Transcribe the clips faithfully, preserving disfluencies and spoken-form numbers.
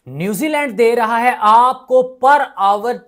New Zealand दे रहा है आपको पर आवर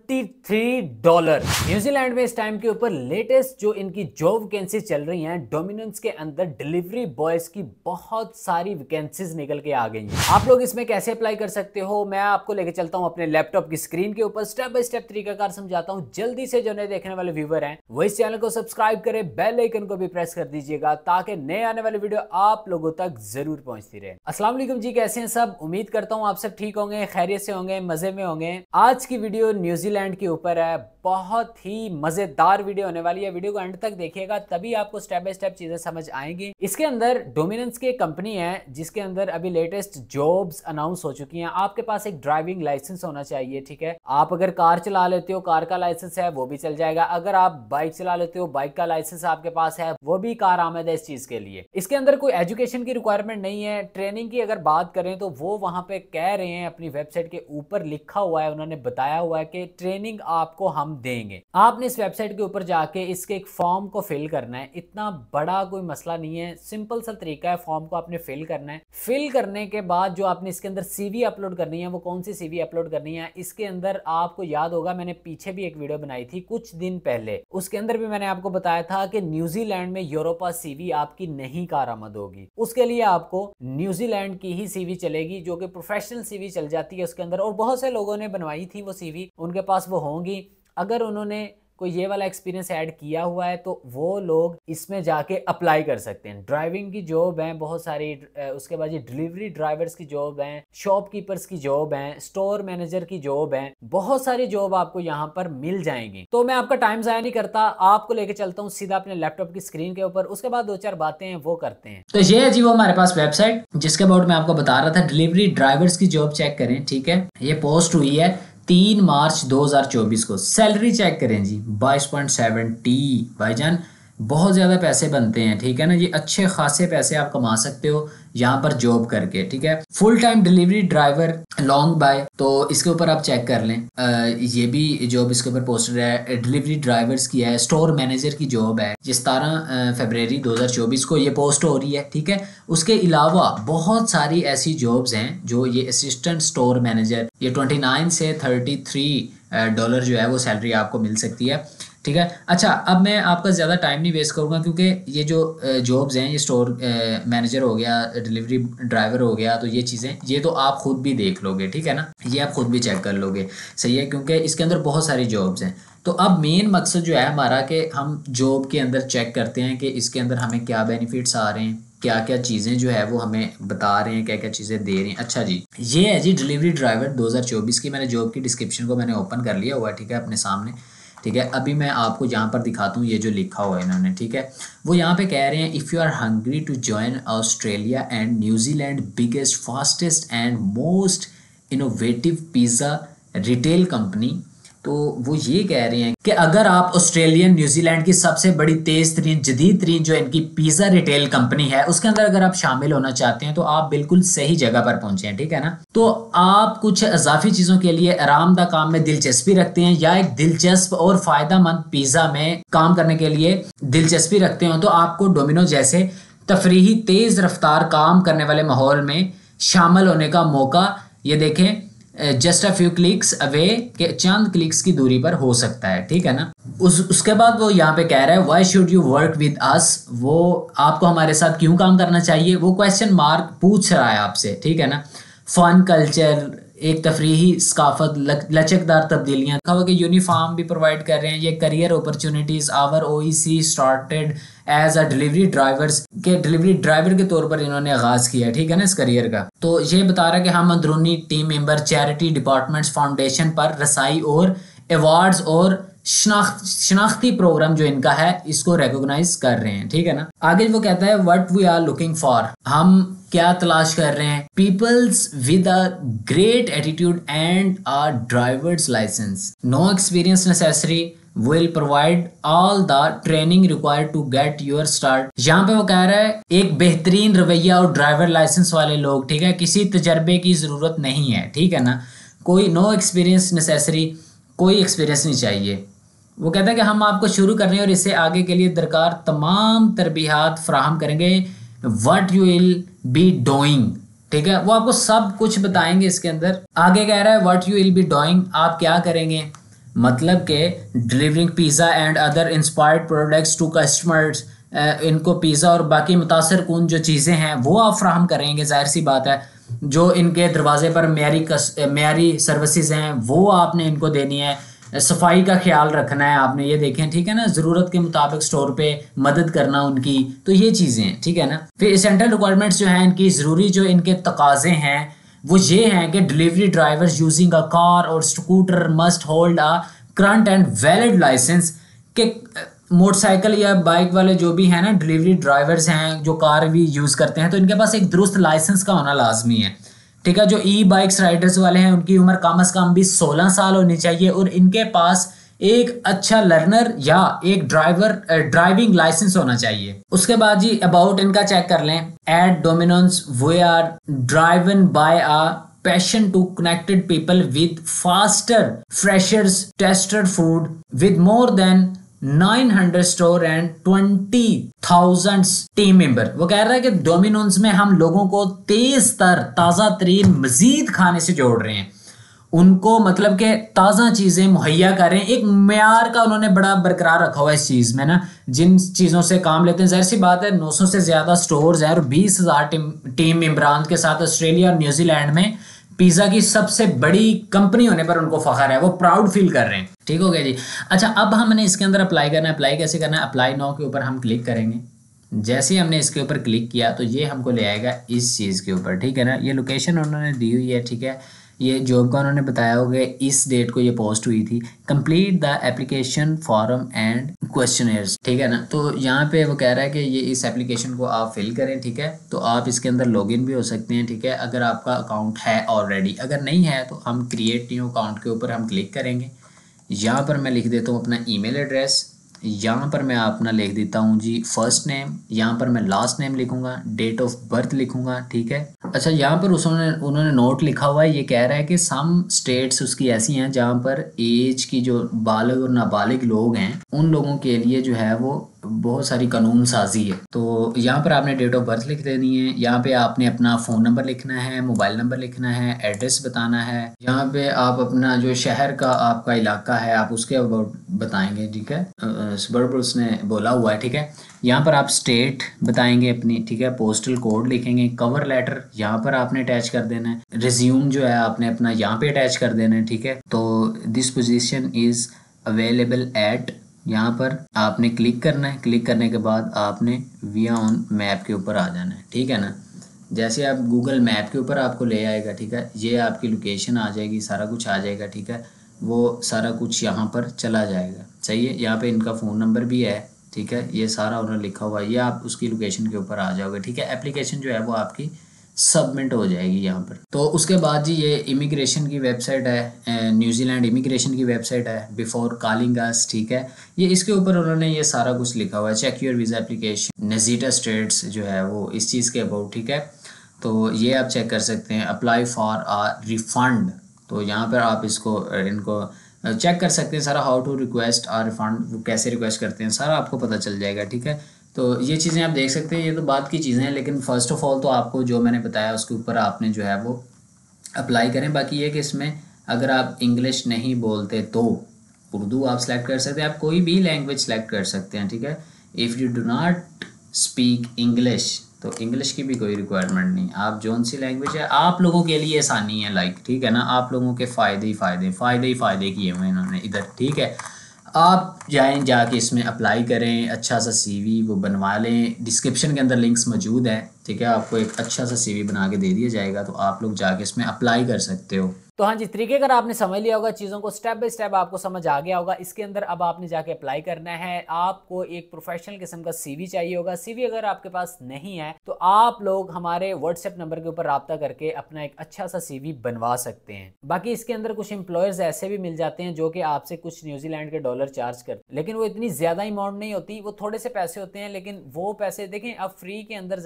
तेईस डॉलर। न्यूजीलैंड में इस टाइम के ऊपर लेटेस्ट जो इनकी जॉब वैकेंसी चल रही हैं, डोमिनेंस के अंदर डिलीवरी बॉयज की बहुत सारी वैकेंसीज निकल के आ गई हैं। आप लोग इसमें कैसे अप्लाई कर सकते हो, मैं आपको लेके चलता हूं अपने लैपटॉप की स्क्रीन के ऊपर, स्टेप बाय स्टेप तरीकाकार समझाता हूं। जल्दी से जो नए देखने वाले व्यूवर हैं वो इस चैनल को सब्सक्राइब करें, बेल आइकन को भी प्रेस कर दीजिएगा ताकि नए आने वाली वीडियो आप लोगों तक जरूर पहुंचती रहे। अस्सलाम वालेकुम जी, कैसे हैं सब? उम्मीद करता हूं आप सब ठीक होंगे, खैरियत से होंगे, मजे में होंगे। आज की वीडियो न्यूजीलैंड के ऊपर है, बहुत ही मजेदार वीडियो होने वाली है। वीडियो को एंड तक देखिएगा तभी आपको स्टेप बाय स्टेप चीजें समझ आएंगी। इसके अंदर डोमिनेंस की कंपनी है जिसके अंदर अभी लेटेस्ट जॉब्स अनाउंस हो चुकी हैं। आपके पास एक ड्राइविंग लाइसेंस होना चाहिए, ठीक है। आप अगर कार चला लेते हो, कार का लाइसेंस है वो भी चल जाएगा। अगर आप बाइक चला लेते हो, बाइक का लाइसेंस आपके पास है, वो भी कार आमद है इस चीज के लिए। इसके अंदर कोई एजुकेशन की रिक्वायरमेंट नहीं है। ट्रेनिंग की अगर बात करें तो वो वहां पे कह रहे हैं, अपनी वेबसाइट के ऊपर लिखा हुआ है, उन्होंने बताया हुआ है कि ट्रेनिंग आपको हम देंगे। आपने इस वेबसाइट के ऊपर जाके इसके एक फॉर्म को फिल करना है। इतना बड़ा कोई मसला नहीं है, सिंपल सा तरीका है। फॉर्म को आपने फिल करना है। फिल करने के बाद जो आपने इसके अंदर सीवी अपलोड करनी है, वो कौन सी सीवी अपलोड करनी है, इसके अंदर आपको याद होगा मैंने पीछे भी एक वीडियो बनाई थी कुछ दिन पहले, उसके अंदर भी मैंने आपको बताया था कि न्यूजीलैंड में यूरोपा सीवी आपकी नहीं कारआमद होगी। उसके लिए आपको न्यूजीलैंड की ही सीवी चलेगी, जो कि प्रोफेशनल सीवी चल जाती है उसके अंदर। और बहुत से लोगों ने बनवाई थी वो सीवी, उनके पास वो होंगी। अगर उन्होंने कोई ये वाला एक्सपीरियंस ऐड किया हुआ है तो वो लोग इसमें जाके अप्लाई कर सकते हैं। ड्राइविंग की जॉब है बहुत सारी, उसके बाद ये डिलीवरी ड्राइवर्स की जॉब है, शॉपकीपर्स की जॉब है, स्टोर मैनेजर की जॉब है, बहुत सारी जॉब आपको यहाँ पर मिल जाएंगी। तो मैं आपका टाइम जाया नहीं करता, आपको लेके चलता हूँ सीधा अपने लैपटॉप की स्क्रीन के ऊपर। उसके बाद दो चार बातें हैं वो करते हैं। तो ये है जी वो हमारे पास वेबसाइट जिसके अबाउट मैं आपको बता रहा था। डिलीवरी ड्राइवर्स की जॉब चेक करें, ठीक है। ये पोस्ट हुई है तीन मार्च दो हज़ार चौबीस को। सैलरी चेक करें जी, बाईस पॉइंट सेवन टी। भाईजान बहुत ज़्यादा पैसे बनते हैं, ठीक है ना। ये अच्छे खासे पैसे आप कमा सकते हो यहाँ पर जॉब करके, ठीक है। Full time delivery driver Long Bay, तो इसके ऊपर आप चेक कर लें। आ, ये भी जॉब इसके ऊपर पोस्टर है, डिलीवरी ड्राइवर्स की है। स्टोर मैनेजर की जॉब है, ये सतारह फरवरी दो हज़ार चौबीस को ये पोस्ट हो रही है, ठीक है। उसके अलावा बहुत सारी ऐसी जॉब्स हैं जो ये असिस्टेंट स्टोर मैनेजर, ये उनतीस से तैंतीस डॉलर जो है वो सैलरी आपको मिल सकती है, ठीक है। अच्छा, अब मैं आपका ज़्यादा टाइम नहीं वेस्ट करूँगा क्योंकि ये जो जॉब्स हैं, ये स्टोर मैनेजर हो गया, डिलीवरी ड्राइवर हो गया, तो ये चीज़ें ये तो आप खुद भी देख लोगे, ठीक है ना। ये आप खुद भी चेक कर लोगे, सही है, क्योंकि इसके अंदर बहुत सारी जॉब्स हैं। तो अब मेन मकसद जो है हमारा कि हम जॉब के अंदर चेक करते हैं कि इसके अंदर हमें क्या बेनिफिट्स आ रहे हैं, क्या क्या चीज़ें जो है वो हमें बता रहे हैं, क्या क्या चीज़ें दे रहे हैं। अच्छा जी, ये है जी डिलीवरी ड्राइवर दो हज़ार चौबीस की। मैंने जॉब की डिस्क्रिप्शन को मैंने ओपन कर लिया हुआ है, ठीक है, अपने सामने, ठीक है। अभी मैं आपको यहाँ पर दिखाता हूँ ये जो लिखा हुआ है इन्होंने, ठीक है। वो यहाँ पे कह रहे हैं, if you are hungry to join Australia and New Zealand biggest fastest and most innovative pizza retail company. तो वो ये कह रहे हैं कि अगर आप ऑस्ट्रेलियन न्यूजीलैंड की सबसे बड़ी तेज तरीन जदीद तरीन जो इनकी पिज़्ज़ा रिटेल कंपनी है उसके अंदर अगर आप शामिल होना चाहते हैं तो आप बिल्कुल सही जगह पर पहुंचे हैं, ठीक है ना। तो आप कुछ इजाफी चीज़ों के लिए आरामदा काम में दिलचस्पी रखते हैं या एक दिलचस्प और फायदेमंद पिज़्ज़ा में काम करने के लिए दिलचस्पी रखते हो तो आपको डोमिनो जैसे तफरीही तेज रफ्तार काम करने वाले माहौल में शामिल होने का मौका, ये देखें, just a few clicks away के चंद क्लिक्स की दूरी पर हो सकता है, ठीक है ना। उस उसके बाद वो यहाँ पे कह रहा है, why should you work with us, वो आपको हमारे साथ क्यों काम करना चाहिए, वो क्वेश्चन मार्क पूछ रहा है आपसे, ठीक है ना। फन कल्चर, एक तफरीही सकाफत, लचकदार तब्दीलियाँ, कहा कि यूनिफॉर्म भी प्रोवाइड कर रहे हैं। ये career opportunities, our O E C started as a delivery drivers के डिलीवरी ड्राइवर के तौर पर इन्होंने आगाज़ किया, ठीक है ना, इस करियर का। तो ये बता रहा है कि हम अंदरूनी team member, charity departments, foundation पर रसाई और अवार्ड्स और शनाख्त शनाख्ती प्रोग्राम जो इनका है इसको रिकॉग्नाइज कर रहे हैं, ठीक है ना। आगे वो कहता है, what we are looking for, हम क्या तलाश कर रहे हैं, peoples with a great attitude and a driver's licence, no experience necessary, will provide all the training required to get your start। यहाँ पे वो कह रहा है एक बेहतरीन रवैया और ड्राइवर लाइसेंस वाले लोग, ठीक है, किसी तजर्बे की ज़रूरत नहीं है, ठीक है ना। कोई नो एक्सपीरियंस नेसेसरी, कोई एक्सपीरियंस नहीं चाहिए। वो कहता है कि हम आपको शुरू करने और इससे आगे के लिए दरकार तमाम तरबियात फराहम करेंगे। What you will be doing, ठीक है, वो आपको सब कुछ बताएंगे इसके अंदर। आगे कह रहा है what you will be doing, आप क्या करेंगे, मतलब के delivering pizza and other inspired products to customers, इनको पिज़्ज़ा और बाकी मुतासर कौन जो चीज़ें हैं वो आप फ्राहम करेंगे। जाहिर सी बात है जो इनके दरवाजे पर मेरी मेरी सर्विसेज हैं वो आपने इनको देनी है। सफाई का ख्याल रखना है आपने, ये देखें ठीक है ना, ज़रूरत के मुताबिक स्टोर पे मदद करना उनकी, तो ये चीज़ें हैं ठीक है ना। फिर एसेंशियल रिक्वायरमेंट्स जो हैं इनकी, ज़रूरी जो इनके तकाजे हैं वो ये हैं कि delivery drivers using a car और scooter must hold a current and valid licence, के मोटरसाइकिल या बाइक वाले जो भी हैं ना डिलीवरी ड्राइवर्स हैं जो कार भी यूज़ करते हैं तो इनके पास एक दुरुस्त लाइसेंस का होना लाजमी है। ठीक है, जो ई बाइक्स राइडर्स वाले हैं उनकी उम्र कम अज़ कम भी सोलह साल होनी चाहिए और इनके पास एक अच्छा लर्नर या एक ड्राइवर ड्राइविंग लाइसेंस होना चाहिए। उसके बाद जी अबाउट इनका चेक कर लें। At Domino's we are driven by a passion to connected people with faster freshers tested food with more than nine hundred store and twenty thousand team member. वो कह रहा है कि डोमिनोज में हम लोगों को तेज तर ताज़ा तरीन मजीद खाने से जोड़ रहे हैं, उनको मतलब कि ताज़ा चीज़ें मुहैया कर रहे हैं। एक म्यार का उन्होंने बड़ा बरकरार रखा हुआ है इस चीज़ में ना, जिन चीज़ों से काम लेते हैं। जाहिर सी बात है नौ सौ से ज़्यादा स्टोर्स हैं और बीस हज़ार टीम टीम मेंबरान के साथ ऑस्ट्रेलिया और न्यूजीलैंड में पिज़्ज़ा की सबसे बड़ी कंपनी होने पर उनको फ़ख्र है, वो प्राउड फील कर रहे हैं। ठीक हो गया जी। अच्छा, अब हमने इसके अंदर अप्लाई करना है। अप्लाई कैसे करना है, अप्लाई नाउ के ऊपर हम क्लिक करेंगे। जैसे ही हमने इसके ऊपर क्लिक किया तो ये हमको ले आएगा इस चीज़ के ऊपर, ठीक है ना। ये लोकेशन उन्होंने दी हुई है, ठीक है। ये जॉब का उन्होंने बताया होगा, इस डेट को ये पोस्ट हुई थी। Complete the application form and questionnaires, ठीक है ना। तो यहाँ पे वो कह रहा है कि ये इस एप्लीकेशन को आप फिल करें, ठीक है। तो आप इसके अंदर लॉगिन भी हो सकते हैं, ठीक है, अगर आपका अकाउंट है ऑलरेडी। अगर नहीं है तो हम क्रिएट न्यू अकाउंट के ऊपर हम क्लिक करेंगे। यहाँ पर मैं लिख देता हूँ अपना ईमेल एड्रेस, यहाँ पर मैं अपना लिख देता हूँ जी फर्स्ट नेम, यहाँ पर मैं लास्ट नेम लिखूंगा, डेट ऑफ बर्थ लिखूंगा, ठीक है। अच्छा, यहाँ पर उसने उन्होंने नोट लिखा हुआ है, ये कह रहा है कि सम स्टेट्स उसकी ऐसी हैं जहाँ पर एज की जो बालिग और नाबालिग लोग हैं उन लोगों के लिए जो है वो बहुत सारी कानून साजी है। तो यहाँ पर आपने डेट ऑफ बर्थ लिख देनी है, यहाँ पे आपने अपना फ़ोन नंबर लिखना है, मोबाइल नंबर लिखना है, एड्रेस बताना है। यहाँ पे आप अपना जो शहर का आपका इलाका है आप उसके अबाउट बताएंगे, ठीक है, सबर्ब उसने बोला हुआ है, ठीक है। यहाँ पर आप स्टेट बताएंगे अपनी, ठीक है, पोस्टल कोड लिखेंगे, कवर लेटर यहाँ पर आपने अटैच कर देना है, रिज्यूम जो है आपने अपना यहाँ पे अटैच कर देना है, ठीक है। तो this position is available at, यहाँ पर आपने क्लिक करना है। क्लिक करने के बाद आपने विया ऑन मैप के ऊपर आ जाना है, ठीक है ना। जैसे आप गूगल मैप के ऊपर आपको ले आएगा, ठीक है, ये आपकी लोकेशन आ जाएगी, सारा कुछ आ जाएगा, ठीक है। वो सारा कुछ यहाँ पर चला जाएगा, सही है। यहाँ पे इनका फ़ोन नंबर भी है, ठीक है, ये सारा उन्होंने लिखा हुआ है, ये आप उसकी लोकेशन के ऊपर आ जाओगे, ठीक है। एप्लीकेशन जो है वो आपकी सबमिट हो जाएगी यहाँ पर। तो उसके बाद जी ये इमिग्रेशन की वेबसाइट है, न्यूजीलैंड इमिग्रेशन की वेबसाइट है, बिफोर कॉलिंग अस, ठीक है। ये इसके ऊपर उन्होंने ये सारा कुछ लिखा हुआ है, चेक योर वीज़ा एप्लीकेशन, नजीटा स्टेट्स जो है वो इस चीज़ के अबाउट, ठीक है। तो ये आप चेक कर सकते हैं। अप्लाई फॉर आ रिफ़ंड, तो यहाँ पर आप इसको इनको चेक कर सकते हैं सारा। How to request a refund, वो कैसे रिक्वेस्ट करते हैं सारा आपको पता चल जाएगा, ठीक है। तो ये चीज़ें आप देख सकते हैं, ये तो बात की चीज़ें हैं, लेकिन फ़र्स्ट ऑफ़ ऑल तो आपको जो मैंने बताया उसके ऊपर आपने जो है वो अप्लाई करें। बाकी ये कि इसमें अगर आप इंग्लिश नहीं बोलते तो उर्दू आप सेलेक्ट कर सकते हैं, आप कोई भी लैंग्वेज सेलेक्ट कर सकते हैं, ठीक है। If you do not speak English, तो इंग्लिश की भी कोई रिक्वायरमेंट नहीं, आप जौन सी लैंग्वेज है आप लोगों के लिए आसानी है, लाइक, ठीक है ना, आप लोगों के फ़ायदे ही फ़ायदे फ़ायदे ही फ़ायदे किए हुए इन्होंने इधर, ठीक है। आप जाएं, जाके इसमें अप्लाई करें, अच्छा सा सीवी वो बनवा लें, डिस्क्रिप्शन के अंदर लिंक्स मौजूद है, ठीक है। आपको एक अच्छा सा सीवी बना के दे दिया जाएगा, तो आप लोग जाके इसमें अप्लाई कर सकते हो। तो हाँ जी, तरीके अगर आपने समझ लिया होगा, चीज़ों को स्टेप बाय स्टेप आपको समझ आ गया होगा। इसके अंदर अब आपने जाके अप्लाई करना है। आपको एक प्रोफेशनल किस्म का सीवी चाहिए होगा। सीवी अगर आपके पास नहीं है तो आप लोग हमारे व्हाट्सएप नंबर के ऊपर राब्ता करके अपना एक अच्छा सा सीवी बनवा सकते हैं। बाकी इसके अंदर कुछ एम्प्लॉयर्स ऐसे भी मिल जाते हैं जो कि आपसे कुछ न्यूजीलैंड के डॉलर चार्ज करते हैं, लेकिन वो इतनी ज़्यादा अमाउंट नहीं होती, वो थोड़े से पैसे होते हैं, लेकिन वो पैसे देखें अब फ्री के अंदर जाहिर सी बात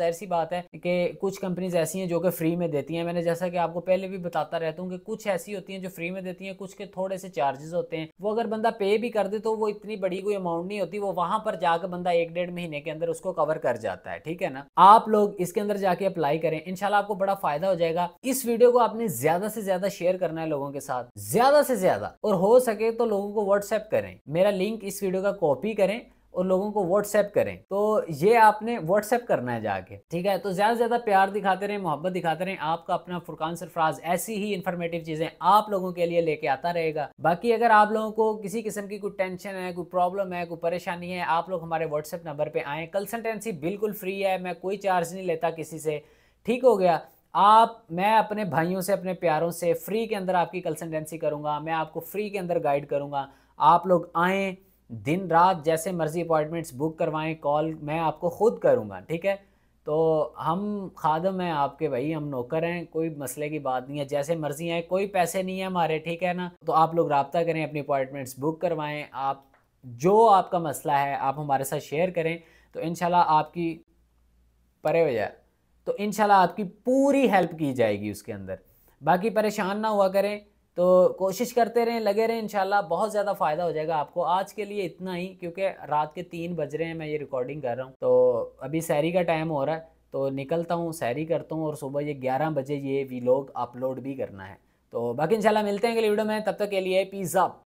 बात है कि कुछ कंपनीज ऐसी हैं जो कि फ्री में देती हैं। मैंने जैसा कि आपको पहले भी बताता रहता हूँ कि कुछ ऐसी होती हैं जो फ्री में देती हैं, कुछ के थोड़े से चार्जेस होते हैं। वो अगर बंदा पे भी कर दे तो वो इतनी बड़ी कोई अमाउंट नहीं होती, वो वहां पर जाकर बंदा एक डेढ़ महीने के अंदर उसको कवर कर जाता है, ठीक है ना। आप लोग इसके अंदर जाके अप्लाई करें, इंशाल्लाह आपको बड़ा फायदा हो जाएगा। इस वीडियो को आपने ज्यादा से ज्यादा शेयर करना है लोगों के साथ, ज्यादा से ज्यादा, और हो सके तो लोगों को व्हाट्सएप करें। मेरा लिंक इस वीडियो का कॉपी करें और लोगों को व्हाट्सएप करें। तो ये आपने व्हाट्सएप करना है जाके, ठीक है। तो ज्यादा से ज्यादा प्यार दिखाते रहें, मोहब्बत दिखाते रहें। आपका अपना फुरकान सरफराज ऐसी ही इंफॉर्मेटिव चीजें आप लोगों के लिए लेके आता रहेगा। बाकी अगर आप लोगों को किसी किस्म की कोई टेंशन है, कोई प्रॉब्लम है, कोई परेशानी है, आप लोग हमारे व्हाट्सएप नंबर पे आए। कंसल्टेंसी बिल्कुल फ्री है, मैं कोई चार्ज नहीं लेता किसी से, ठीक हो गया। आप मैं अपने भाइयों से, अपने प्यारों से फ्री के अंदर आपकी कंसल्टेंसी करूंगा, मैं आपको फ्री के अंदर गाइड करूंगा। आप लोग आएँ, दिन रात जैसे मर्जी अपॉइंटमेंट्स बुक करवाएं, कॉल मैं आपको खुद करूंगा, ठीक है। तो हम खादम हैं आपके भाई, हम नौकर हैं, कोई मसले की बात नहीं है। जैसे मर्जी है, कोई पैसे नहीं है हमारे, ठीक है ना। तो आप लोग राब्ता करें, अपनी अपॉइंटमेंट्स बुक करवाएं। आप जो आपका मसला है आप हमारे साथ शेयर करें, तो इंशाल्लाह आपकी परे हो जाए तो इंशाल्लाह आपकी पूरी हेल्प की जाएगी उसके अंदर। बाकी परेशान ना हुआ करें, तो कोशिश करते रहें, लगे रहें, इंशाल्लाह बहुत ज़्यादा फ़ायदा हो जाएगा आपको। आज के लिए इतना ही, क्योंकि रात के तीन बज रहे हैं, मैं ये रिकॉर्डिंग कर रहा हूँ, तो अभी सहरी का टाइम हो रहा है, तो निकलता हूँ, सहरी करता हूँ, और सुबह ये ग्यारह बजे ये व्लॉग अपलोड भी करना है। तो बाकी इंशाल्लाह मिलते हैं अगली वीडियो में, तब तक के लिए पीस अप।